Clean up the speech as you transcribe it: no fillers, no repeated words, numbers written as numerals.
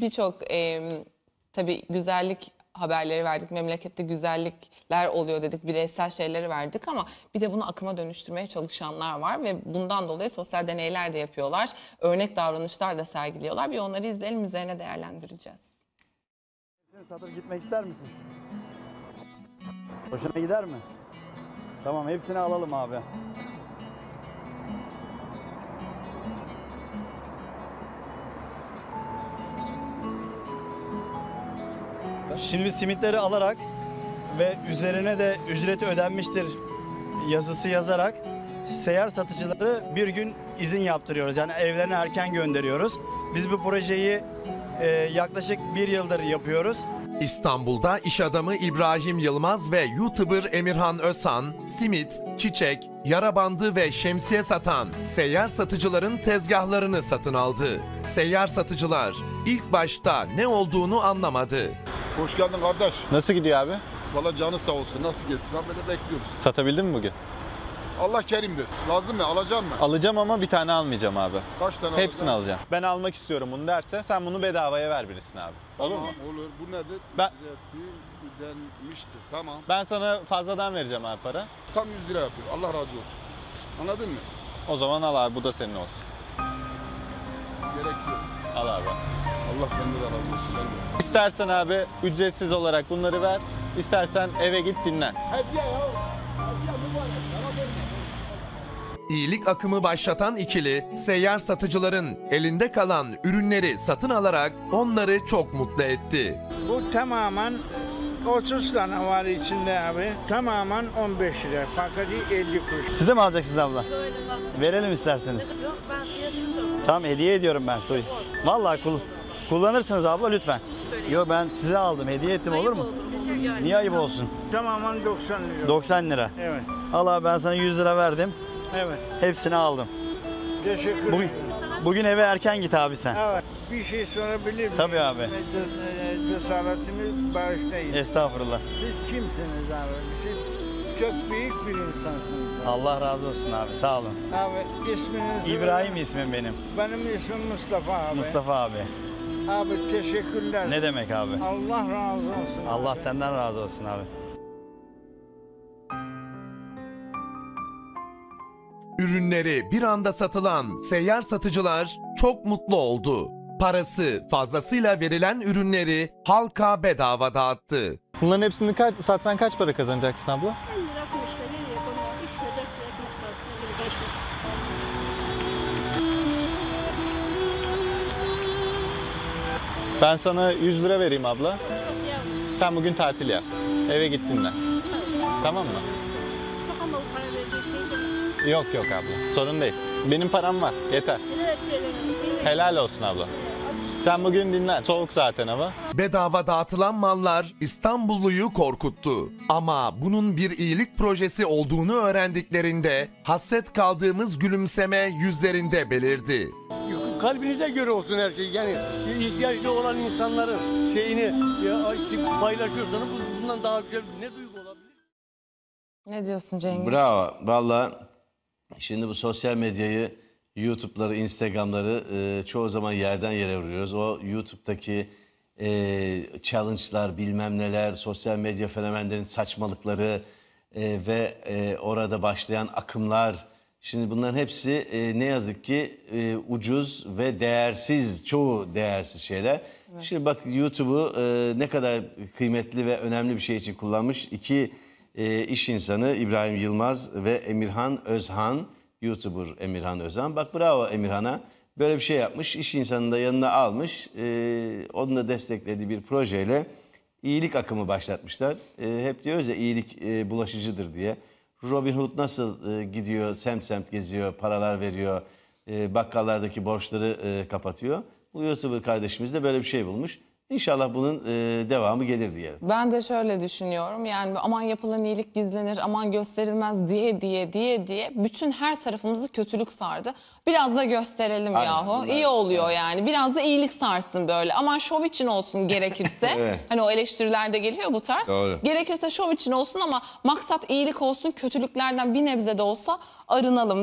birçok tabii güzellik haberleri verdik. Memlekette güzellikler oluyor dedik. Bireysel şeyleri verdik ama bir de bunu akıma dönüştürmeye çalışanlar var ve bundan dolayı sosyal deneyler de yapıyorlar. Örnek davranışlar da sergiliyorlar. Bir onları izleyelim, üzerine değerlendireceğiz. Satıp gitmek ister misin? Hoşuna gider mi? Tamam, hepsini alalım abi. Şimdi simitleri alarak ve üzerine de ücreti ödenmiştir yazısı yazarak seyyar satıcıları bir gün izin yaptırıyoruz. Yani evlerine erken gönderiyoruz. Biz bu projeyi yaklaşık 1 yıldır yapıyoruz. İstanbul'da iş adamı İbrahim Yılmaz ve YouTuber Emirhan Özhan, simit, çiçek, yara bandı ve şemsiye satan seyyar satıcıların tezgahlarını satın aldı. Seyyar satıcılar ilk başta ne olduğunu anlamadı. Hoş geldin kardeş. Nasıl gidiyor abi? Valla canı sağ olsun. Nasıl geçsin abi, böyle bekliyoruz. Satabildin mi bugün? Allah kerimdir. Lazım mı? Alacak mı? Alacağım ama bir tane almayacağım abi. Kaç tane Hepsini alacağım. Ben almak istiyorum bunu derse sen bunu bedavaya ver birisine abi. Olur mu? Olur. Bu nedir? Ben- Ücreti ödenmiştir. Tamam. Ben sana fazladan vereceğim abi para. Tam 100 lira yapıyor. Allah razı olsun. Anladın mı? O zaman al abi, bu da senin olsun. Gerek yok. Al abi. Allah senden de razı olsun. Ben İstersen abi ücretsiz olarak bunları ver. İstersen eve git dinlen. hediye ya. Hediye mübarek. Sana verme. İyilik akımı başlatan ikili, seyyar satıcıların elinde kalan ürünleri satın alarak onları çok mutlu etti. Bu tamamen 30 tane var içinde abi. Tamamen 15 lira. Paketi 50 kuruş. Siz de mi alacaksınız abla? Verelim isterseniz. Yok, ben fiyatını Tamam, hediye ediyorum ben soy. Vallahi kullanırsınız abla lütfen. Yo, ben size aldım, hediye ettim, olur mu? Niye ayıp olsun? Tamamen 90 lira. 90 lira. Evet. Al abi, ben sana 100 lira verdim. Evet. Hepsini aldım. Teşekkür ederim. Bugün eve erken git abi sen. Evet. Bir şey sorabilir miyim? Tabii abi. Cesaretimi bağışlayın. Estağfurullah. Siz kimsiniz abi? Siz çok büyük bir insansınız. Allah razı olsun abi, sağ olun. Abi isminiz? İbrahim ismim benim. Benim ismim Mustafa abi. Mustafa abi. Abi teşekkürler. Ne demek abi? Allah razı olsun. Allah abi. senden razı olsun abi. Ürünleri bir anda satılan seyyar satıcılar çok mutlu oldu. Parası fazlasıyla verilen ürünleri halka bedava dağıttı. Bunların hepsini satsan kaç para kazanacaksın abla? 50 lira kuruşla nereye konuyor? 3 lira 4 lira ekmek parası. 5 lira. Ben sana 100 lira vereyim abla. Yok yavrum. Sen bugün tatil yap. Eve git dinlen. Tamam mı? Bakalım o para verecek neyse. Yok yok abla. Sorun değil. Benim param var. Yeter. Neler etkileyelim? Helal olsun abla. Sen bugün dinlen. Soğuk zaten hava. Bedava dağıtılan mallar İstanbulluyu korkuttu. Ama bunun bir iyilik projesi olduğunu öğrendiklerinde hasret kaldığımız gülümseme yüzlerinde belirdi. Kalbinize göre olsun her şey. Yani ihtiyaçlı olan insanların şeyini paylaşıyorsanız bundan daha güzel ne duygu olabilir? Ne diyorsun Cengiz? Bravo. Vallahi şimdi bu sosyal medyayı, YouTube'ları, Instagram'ları çoğu zaman yerden yere vuruyoruz. O YouTube'daki challenge'lar, bilmem neler, sosyal medya fenomenlerin saçmalıkları ve orada başlayan akımlar. Şimdi bunların hepsi ne yazık ki ucuz ve değersiz, çoğu değersiz şeyler. Evet. Şimdi bak YouTube'u ne kadar kıymetli ve önemli bir şey için kullanmış iki iş insanı İbrahim Yılmaz ve Emirhan Özhan, YouTuber Emirhan Özhan. Bak bravo Emirhan'a, böyle bir şey yapmış, iş insanını da yanına almış, onun da desteklediği bir projeyle iyilik akımı başlatmışlar. Hep diyoruz ya iyilik bulaşıcıdır diye. Robin Hood nasıl gidiyor, semt semt geziyor, paralar veriyor, bakkallardaki borçları kapatıyor. Bu YouTuber kardeşimiz de böyle bir şey bulmuş. İnşallah bunun devamı gelir diyelim. Ben de şöyle düşünüyorum, yani aman yapılan iyilik gizlenir, aman gösterilmez diye bütün her tarafımızı kötülük sardı. Biraz da gösterelim Aynen, yahu. bunlar, İyi oluyor yani. Biraz da iyilik sarsın böyle. Aman şov için olsun gerekirse. Evet. Hani o eleştiriler de geliyor bu tarz. Doğru. Gerekirse şov için olsun ama maksat iyilik olsun, kötülüklerden bir nebze de olsa arınalım.